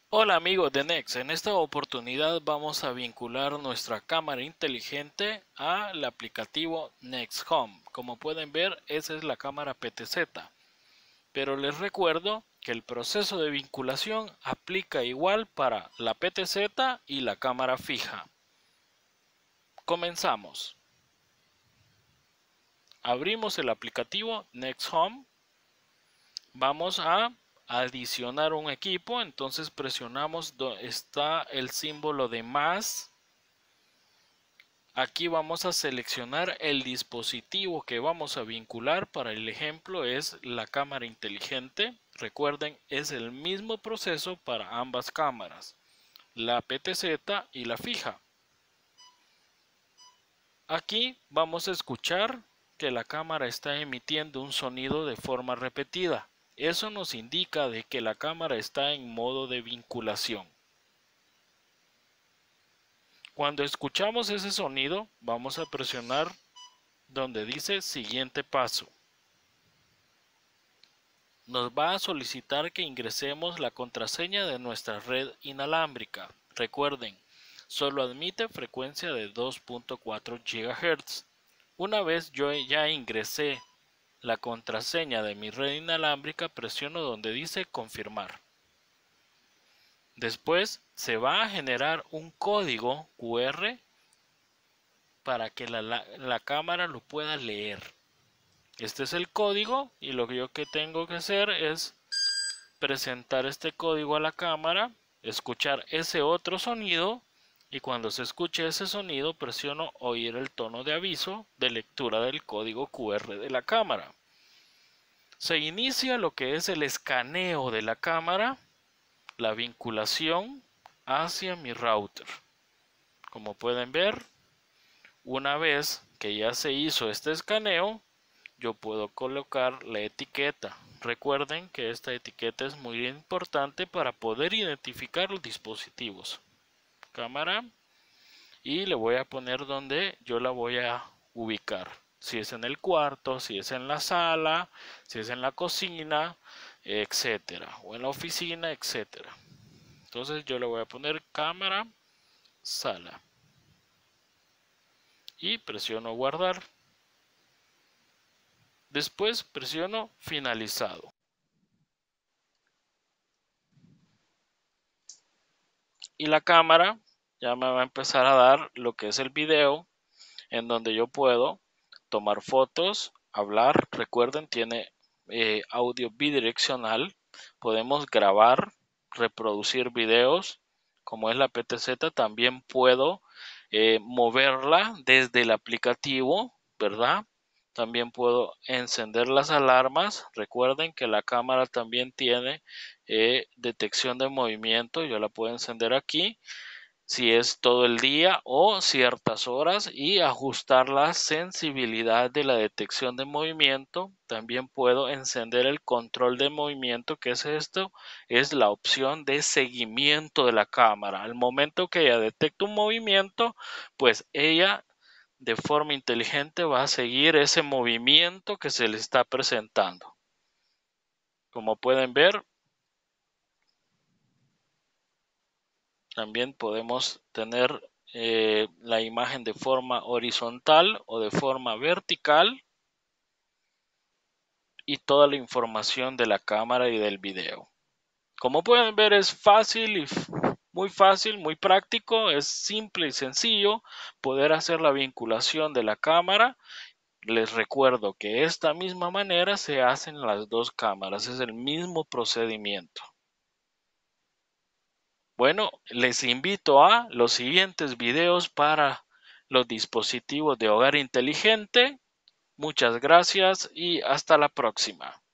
Hola amigos de Next, en esta oportunidad vamos a vincular nuestra cámara inteligente al aplicativo Next Home. Como pueden ver, esa es la cámara PTZ, pero les recuerdo que el proceso de vinculación aplica igual para la PTZ y la cámara fija. Comenzamos. Abrimos el aplicativo Next Home. Vamos a adicionar un equipo, entonces presionamos donde está el símbolo de más. Aquí vamos a seleccionar el dispositivo que vamos a vincular. Para el ejemplo es la cámara inteligente. Recuerden, es el mismo proceso para ambas cámaras, la PTZ y la fija. Aquí vamos a escuchar que la cámara está emitiendo un sonido de forma repetida. Eso nos indica de que la cámara está en modo de vinculación. Cuando escuchamos ese sonido, vamos a presionar donde dice siguiente paso. Nos va a solicitar que ingresemos la contraseña de nuestra red inalámbrica. Recuerden, solo admite frecuencia de 2.4 GHz. Una vez yo ya ingresé la contraseña de mi red inalámbrica, presiono donde dice confirmar. Después se va a generar un código QR para que la cámara lo pueda leer. Este es el código y lo que yo tengo que hacer es presentar este código a la cámara, escuchar ese otro sonido y cuando se escuche ese sonido presiono oír el tono de aviso de lectura del código QR de la cámara. Se inicia lo que es el escaneo de la cámara, la vinculación hacia mi router. Como pueden ver, una vez que ya se hizo este escaneo, yo puedo colocar la etiqueta. Recuerden que esta etiqueta es muy importante para poder identificar los dispositivos. Cámara. Y le voy a poner donde yo la voy a ubicar. Si es en el cuarto, si es en la sala, si es en la cocina, etcétera. O en la oficina, etcétera. Entonces yo le voy a poner cámara, sala. Y presiono guardar. Después presiono finalizado. Y la cámara ya me va a empezar a dar lo que es el video, en donde yo puedo tomar fotos, hablar. Recuerden, tiene audio bidireccional. Podemos grabar, reproducir videos. Como es la PTZ, también puedo moverla desde el aplicativo, ¿verdad? También puedo encender las alarmas. Recuerden que la cámara también tiene detección de movimiento. Yo la puedo encender aquí si es todo el día o ciertas horas y ajustar la sensibilidad de la detección de movimiento. También puedo encender el control de movimiento, que es esto, es la opción de seguimiento de la cámara. Al momento que ella detecta un movimiento, pues ella de forma inteligente va a seguir ese movimiento que se le está presentando. Como pueden ver, también podemos tener la imagen de forma horizontal o de forma vertical y toda la información de la cámara y del video. Como pueden ver, es fácil y muy fácil, muy práctico, es simple y sencillo poder hacer la vinculación de la cámara. Les recuerdo que de esta misma manera se hacen las dos cámaras, es el mismo procedimiento. Bueno, les invito a los siguientes videos para los dispositivos de hogar inteligente. Muchas gracias y hasta la próxima.